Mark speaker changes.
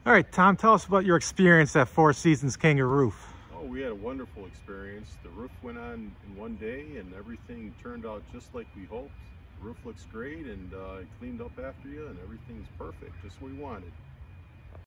Speaker 1: All right, Tom, tell us about your experience at Four Seasons Kanga roof.
Speaker 2: Oh, we had a wonderful experience. The roof went on in one day and everything turned out just like we hoped. The roof looks great and it cleaned up after you and everything's perfect, just what we wanted.